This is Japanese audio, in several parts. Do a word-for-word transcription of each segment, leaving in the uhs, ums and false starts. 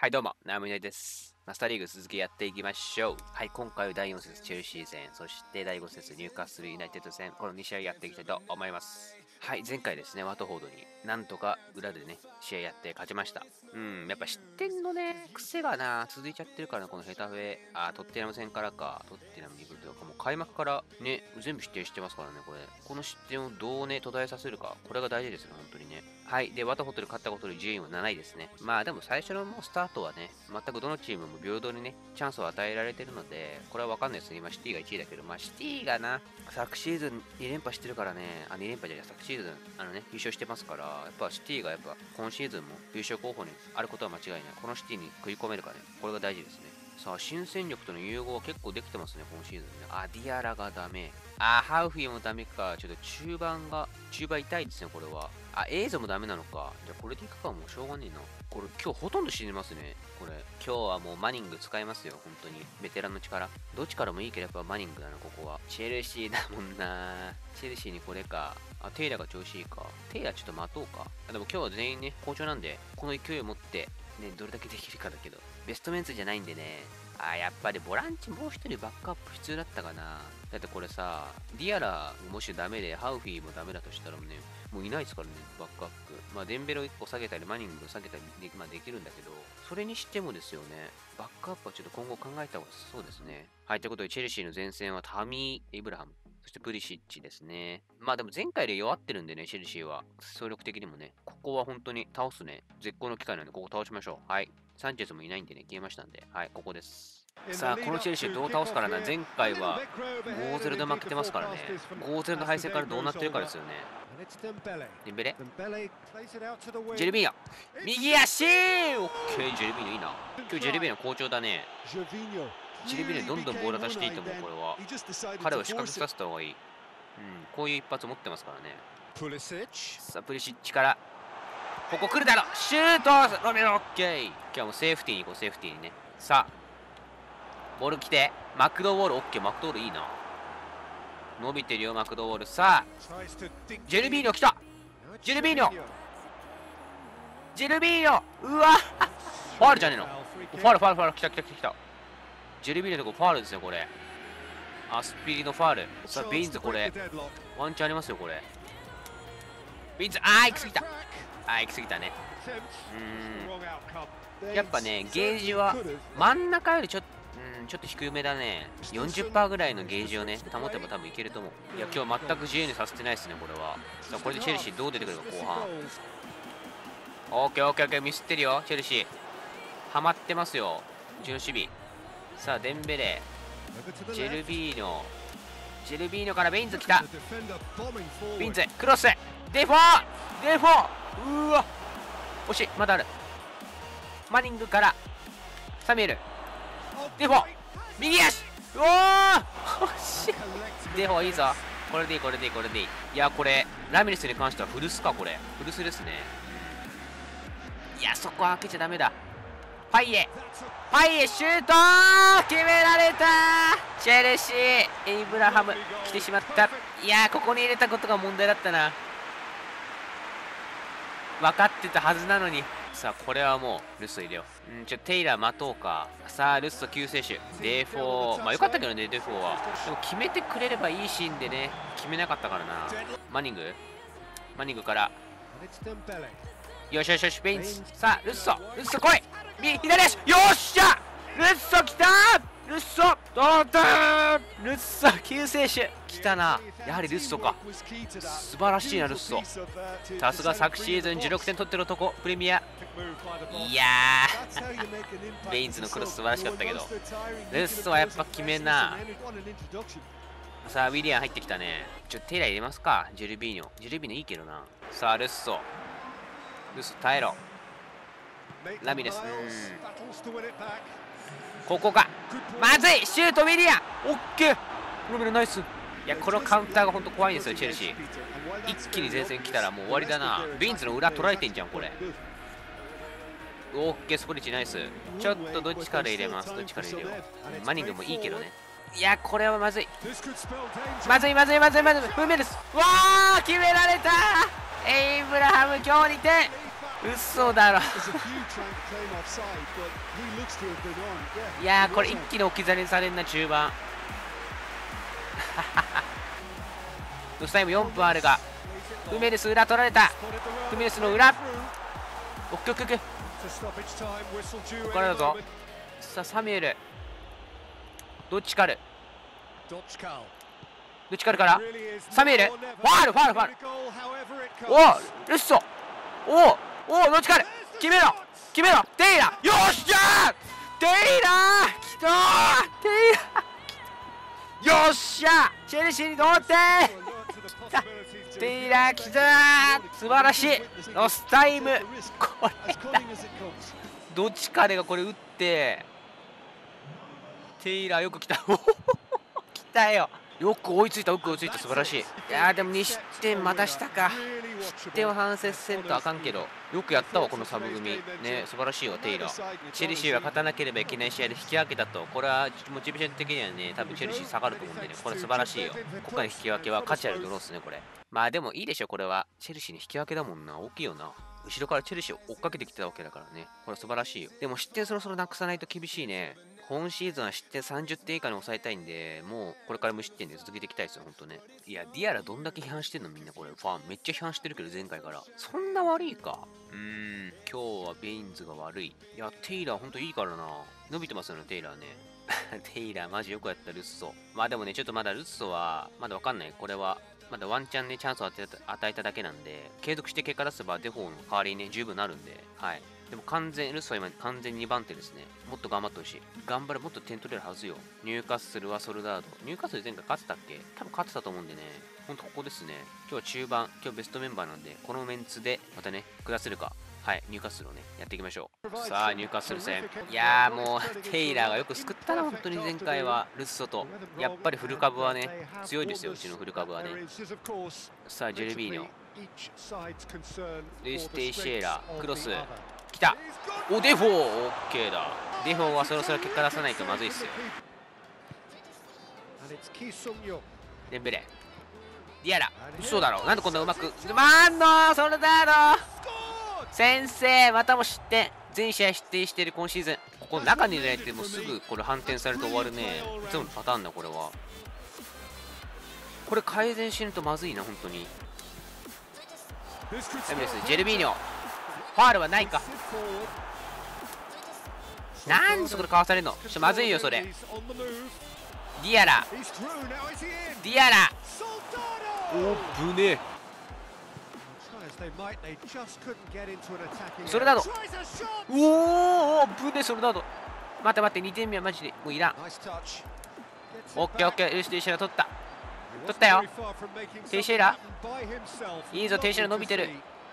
はい、どうも、ナムニです。マスターリーグ続きやっていきましょう。はい、今回はだいよん節チェルシー戦、そしてだいご節ニューカッスルユナイテッド戦、このに試合やっていきたいと思います。はい、前回ですね、ワトフォードになんとか裏でね、試合やって勝ちました。うん、やっぱ失点のね、癖がな、続いちゃってるからな、このヘタフェ、あ、トッテナム戦からか、トッテナムに来るとか、もう開幕からね、全部失点してますからね、これ。この失点をどうね、途絶えさせるか、これが大事ですね、本当にね。はい、で、ワトフォードで勝ったことで順位はなないですね。まあでも最初のもうスタートはね、全くどのチームも平等にね、チャンスを与えられてるので、これはわかんないですね。今、シティがいちいだけど、まあ、シティがな、昨シーズンに連覇してるからね、あ、に連覇じゃない、昨シーズン、あのね、優勝してますから、やっぱシティがやっぱ今シーズンも優勝候補にあることは間違いない。このシティに食い込めるかね、これが大事ですね。さあ、新戦力との融合は結構できてますね、今シーズンね。あ、ディアラがダメ。あ、ハウフィーもダメか。ちょっと中盤が、中盤痛いですね、これは。あ、エイゾもダメなのか。じゃあこれでいくか、もうしょうがねえな。これ今日ほとんど死にますね。これ。今日はもうマニング使いますよ、本当に。ベテランの力。どっちからもいいけどやっぱマニングだな、ここは。チェルシーだもんな。チェルシーにこれか。あ、テイラが調子いいか。テイラちょっと待とうか。あ、でも今日は全員ね、好調なんで、この勢いを持って、ね、どれだけできるかだけど。ベストメンツじゃないんでね。あ、やっぱりボランチもう一人バックアップ必要だったかな。だってこれさ、ディアラもしダメで、ハウフィーもダメだとしたらね、もういないですからね、バックアップ。まあ、デンベルをいっこ下げたり、マニングを下げたりで、まあ、できるんだけど、それにしてもですよね、バックアップはちょっと今後考えた方がそうですね。はい、ということで、チェルシーの前線はタミー・エイブラハム。そしてプリシッチですね。まあでも前回で弱ってるんでね、チェルシーは。総力的にもね。ここは本当に倒すね。絶好の機会なんで、ここ倒しましょう。はい。サンチェスもいないんでね、消えましたんで。はい、ここです。さあ、このチェルシーどう倒すからな。前回はごたいゼロで負けてますからね。ごたいゼロの敗戦からどうなってるかですよね。デンベレジェルビーノ右足オッケー、ジェルビーノいいな。今日ジェルビーノ好調だね。ジェルビーノにどんどんボール出していいと思う、これは。彼を仕掛けさせた方がいい。うん、こういう一発持ってますからね。さあ、プリシッチから。ここ来るだろシュートロメロオッケー。今日はもうセーフティーに行こう、セーフティーにね。さあ、ボール来て、マクドウォール、オッケー、マクドウォールいいな。伸びてるよ、マクドウォール。さあ、ジェルビーノ来たジェルビーノジェルビーノうわファールじゃねえの。ファール、ファール、ファール、来た来た来た来た。ジェルビーノのとこファールですよ、これ。アスピリのファール。さあ、ビーンズこれ。ワンチャンありますよ、これ。ビーンズ、あー、行き過ぎた。あー、行き過ぎたね。うーん。やっぱね、ゲージは真ん中よりちょっと、うん、ちょっと低めだね。よんじゅっパーセント ぐらいのゲージをね、保てば多分いけると思う。いや、今日全く自由にさせてないですね、これは。さあ、これでチェルシーどう出てくるか、後半。オッケー、オッケー、オッケー、ミスってるよ、チェルシー。ハマってますよ、うちの守備。さあ、デンベレ。ジェルビーノ。ジェルビーノからベインズ来た。ベインズ、クロス。デフォーデフォーうわ惜しい、まだある。マニングから、サミュエル。デフォ右足うおー惜しい。デフォいいぞ。これでいい、これでいい、これでいい。いや、これ、ラミレスに関してはフルスか、これ。フルスですね。いや、そこは開けちゃダメだ。パイエパイエシュートー決められたー。チェルシーエイブラハム来てしまった。いやー、ここに入れたことが問題だったな。分かってたはずなのに。さあ、これはもうルッソ入れよう。うん、ちょっとテイラー待とうか。さあ、ルッソ救世主デフォー。まあよかったけどね、デフォーは。でも決めてくれればいいシーンでね、決めなかったからな。マニングマニングからよしよしよし、ベインズ。さあ、ルッソルッソ来い左足よっしゃルッソ来たールッソ同点ルッソ救世主来たな。やはりルッソか。素晴らしいな、ルッソ。さすが昨シーズンじゅうろくてん取ってる男、プレミア。いやーベインズのクロス素晴らしかったけど、ルッソはやっぱ決めんな。さあ、ウィリアン入ってきたね。ちょっとテイラー入れますか。ジェルビーノジェルビーノいいけどな。さあ、ルッソルッソ耐えろ。ラミレス、うん、ここか。まずいシュートウィリアンオッケーロメロナイス。いや、このカウンターが本当怖いんですよ、チェルシー。一気に前線来たらもう終わりだな。ビーンズの裏取られてんじゃん、これ。オッケー、スポリッチナイス。ちょっとどっちから入れます、どっちから入れよう。マニングもいいけどね。いや、これはまずい。まずいまずいまずいまずい。フメルス。わー決められたーエイブラハム今日にてん嘘だろ。いやーこれ一気に置き去りにされんな中盤。ロスタイムよんぷんあるが、フメルス裏取られた。フメルスの裏、オッケーオッケーオッケー、ここからだぞ。さあサミュエル、どっちかる、どっちかるからサミュエル、ファールファールファール、おおルッソ、おおおおどっちかる、決めろ決めろ、テイラー、よっしゃー、テイラーきたー、テイラーよっしゃ、チェルシーに同点テイラーきたー、素晴らしい。ロスタイム、これどっちかれがこれ打って、テイラーよく来た来たよ、よく追いついた、よく追いついた、素晴らしい。いやーでもに失点またしたか、失点は反省せんとあかんけど、よくやったわこのサブ組ね、素晴らしいわテイラー。チェルシーは勝たなければいけない試合で引き分けたと、これはモチベーション的にはね多分チェルシー下がると思うんでね、これ素晴らしいよ。今回の引き分けは価値あるドローですねこれ。まあでもいいでしょ、これはチェルシーに引き分けだもんな、大きいよな。後ろからチェルシーを追っかけてきてたわけだからね、これ素晴らしいよ。でも失点そろそろなくさないと厳しいね。今シーズンは失点さんじゅってん以下に抑えたいんで、もうこれから無失点で続けていきたいですよ、ほんとね。いや、ディアラどんだけ批判してんのみんな、これ。ファンめっちゃ批判してるけど、前回から。そんな悪いか。うーん、今日はベインズが悪い。いや、テイラーほんといいからな。伸びてますよね、テイラーね。テイラーマジよくやったルッソ。まあでもね、ちょっとまだルッソは、まだわかんない。これは、まだワンチャンね、チャンスを与えた与えただけなんで、継続して結果出せばデフォーの代わりにね、十分なるんで、はい。でも完全、ルッソは今完全ににばん手ですね。もっと頑張ってほしい。頑張れ、もっと点取れるはずよ。ニューカッスルはソルダード。ニューカッスル前回勝ってたっけ？多分勝ってたと思うんでね。ほんとここですね。今日は中盤、今日ベストメンバーなんで、このメンツでまたね、下せるか。はい、ニューカッスルをね、やっていきましょう。さあ、ニューカッスル戦。いやーもう、テイラーがよく救ったな、本当に前回は。ルッソと。やっぱりフル株はね、強いですよ、うちのフル株はね。さあ、ジェルビーニョ。ルイス・テイシエラ、クロス。来た。お、デフォー、オッケーだ。デフォーはそろそろ結果出さないとまずいっすよ。デンベレ。ディアラ。嘘だろ。なんでこんなうまく。まんのソルダード先生、またも失点。全試合失点している今シーズン。ここ中に入れられてもすぐこれ反転されて終わるね。いつものパターンだ、これは。これ改善しないとまずいな、本当に。ダメです。ジェルビーニョ。ファールはないか。なんでそこでかわされるの、ちょっとまずいよ、それ。ディアラ。ディアラ。お、ぶねえ。ソルダード。おお、ぶねえ、ソルダード。待って待って、にてんめはマジでもういらん。オッケーオッケー、よし、テイシエラ取った。取ったよ。テイシエラ。いいぞ、テイシエラ伸びてる。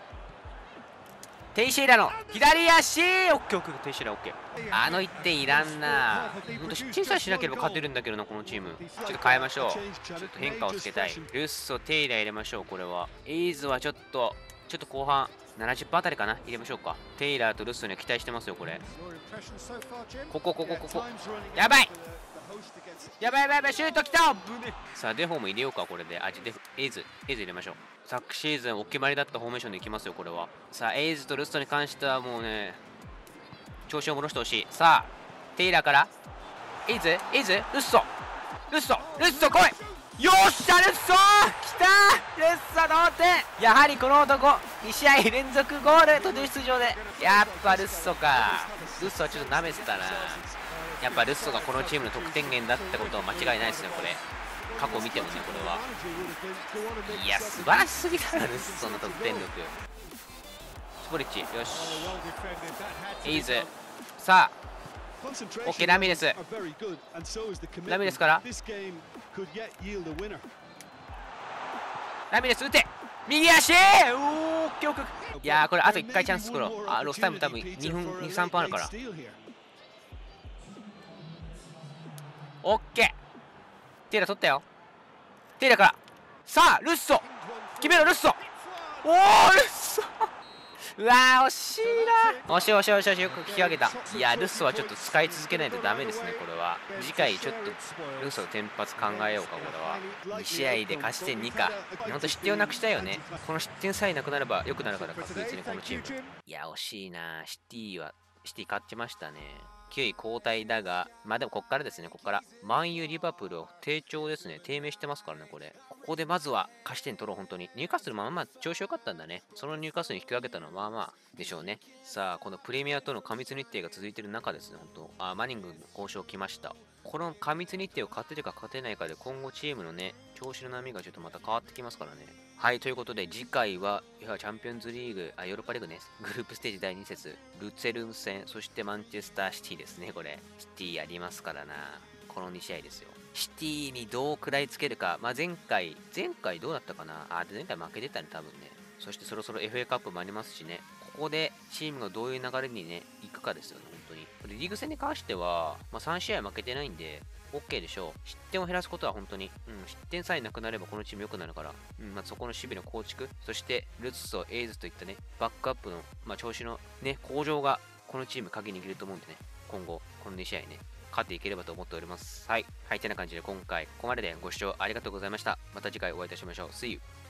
テイシエラの左足、オッケーオッケー、テイシエラオッケー。あのいってんいらんな。ほんと失点さえしなければ勝てるんだけどな、このチーム。ちょっと変えましょう。ちょっと変化をつけたい。ルッソ、テイラ入れましょう、これは。エイズはちょっと、ちょっと後半、ななじゅっパーセントあたりかな、入れましょうか。テイラーとルッソには期待してますよ、これ。ここ、ここ、ここ。やばいやばいやばいやばい、シュート来た。さあ、デフォーも入れようか、これで。あ、じゃデフ、エイズ、エイズ入れましょう。昨シーズンお決まりだったフォーメーションでいきますよ、これは。さあ、エイズとルッソに関してはもうね、調子を戻してほしい。さあ、テイラーから、エイズ、エイズ、ルッソ、ルッソ、ルッソ来い。よっしゃ、ルッソ来たー、ルッソ同点。やはりこの男、に試合連続ゴール、途中出場で。やっぱルッソか。ルッソはちょっと舐めてたな。やっぱルッソがこのチームの得点源だったことは間違いないですね、これ。過去見てもね、これは。いや、素晴らしすぎだな、ルッソの得点力。スポリッチ、よし。エイズ。さあ、オッケー、ラミレス。ラミレスから。ラミレス打て。右足、おー、オッケーオッケー。いやー、これあといっかいチャンス作ろう。あ、ロスタイム多分にふん、に、さんぷんあるから。オッケー。テイラ取ったよ。テイラから。さあ、ルッソ。決めろ、ルッソ。おー、ルッソ。 うわー、惜しいな。惜しい惜しい惜しい惜しい。よく引き上げた。いや、ルッソはちょっと使い続けないとダメですね、これは。次回ちょっとルッソのテンパツ考えようか、これは。に試合で勝ち点にか。ほんと失点をなくしたいよね。この失点さえなくなれば良くなるから、確実にこのチーム。いや、惜しいな。シティは、シティ勝ちましたね。きゅうい交代だが、まあでもこっからですね、こっから。マンユー、リバプールを低調ですね。低迷してますからね、これ。ここでまずは勝ち点取ろう、本当に。ニューカッスルまあまあ調子良かったんだね。そのニューカッスルに引き分けたのはまあまあでしょうね。さあ、このプレミアとの過密日程が続いている中ですね、本当。あ、マニングの交渉来ました。この過密日程を勝てるか勝てないかで今後チームのね、調子の波がちょっとまた変わってきますからね。はい、ということで次回は、いやチャンピオンズリーグ、あ、ヨーロッパリーグね、グループステージだいに節、ルツェルン戦、そしてマンチェスターシティですね、これ。シティやりますからな。このに試合ですよ。シティにどう食らいつけるか。まあ、前回、前回どうだったかな。あ、前回負けてたね、多分ね。そしてそろそろ エフエー カップもありますしね。ここでチームがどういう流れにね、行くかですよね、本当に。これリーグ戦に関しては、まあ、さん試合負けてないんで、OK でしょう。失点を減らすことは本当に、うん、失点さえなくなればこのチーム良くなるから、うん、まあ、そこの守備の構築、そしてルツソ、エイズといったね、バックアップの、まあ、調子のね、向上がこのチーム鍵握ると思うんでね、今後、このに試合ね、勝っていければと思っております。はい。はい、てな感じで今回、ここまででご視聴ありがとうございました。また次回お会いいたしましょう。See you!